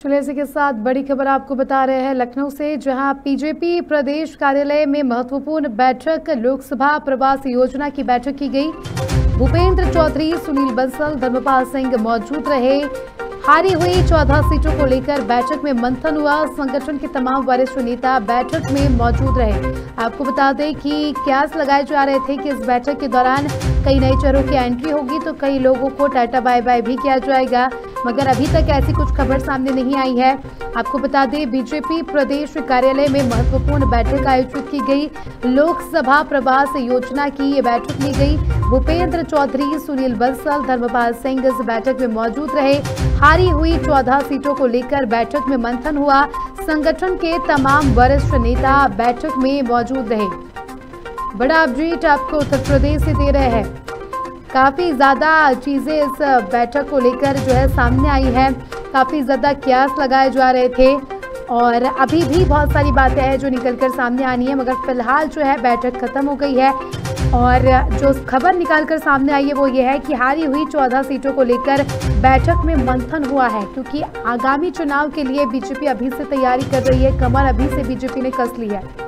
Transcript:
चलिए इसी के साथ बड़ी खबर आपको बता रहे हैं लखनऊ से, जहां बीजेपी प्रदेश कार्यालय में महत्वपूर्ण बैठक लोकसभा प्रवास योजना की बैठक की गई। भूपेंद्र चौधरी, सुनील बंसल, धर्मपाल सिंह मौजूद रहे। हारी हुई 14 सीटों को लेकर बैठक में मंथन हुआ। संगठन के तमाम वरिष्ठ नेता बैठक में मौजूद रहे। आपको बता दें कि कयास लगाए जा रहे थे कि इस बैठक के दौरान कई नए चेहरों की एंट्री होगी तो कई लोगों को टाटा बाय बाय भी किया जाएगा, मगर अभी तक ऐसी कुछ खबर सामने नहीं आई है। आपको बता दें बीजेपी प्रदेश कार्यालय में महत्वपूर्ण बैठक आयोजित की गई। लोकसभा प्रवास योजना की ये बैठक ली गई। भूपेंद्र चौधरी, सुनील बंसल, धर्मपाल सिंह इस बैठक में मौजूद रहे। हारी हुई 14 सीटों को लेकर बैठक में मंथन हुआ। संगठन के तमाम वरिष्ठ नेता बैठक में मौजूद रहे। बड़ा अपडेट आपको उत्तर प्रदेश से दे रहे हैं। काफी ज्यादा चीजें इस बैठक को लेकर जो है सामने आई है। काफी ज्यादा कयास लगाए जा रहे थे और अभी भी बहुत सारी बातें हैं जो निकलकर सामने आनी है, मगर फिलहाल जो है बैठक खत्म हो गई है। और जो खबर निकालकर सामने आई है वो ये है कि हारी हुई 14 सीटों को लेकर बैठक में मंथन हुआ है, क्योंकि आगामी चुनाव के लिए बीजेपी अभी से तैयारी कर रही है। कमर अभी से बीजेपी ने कस ली है।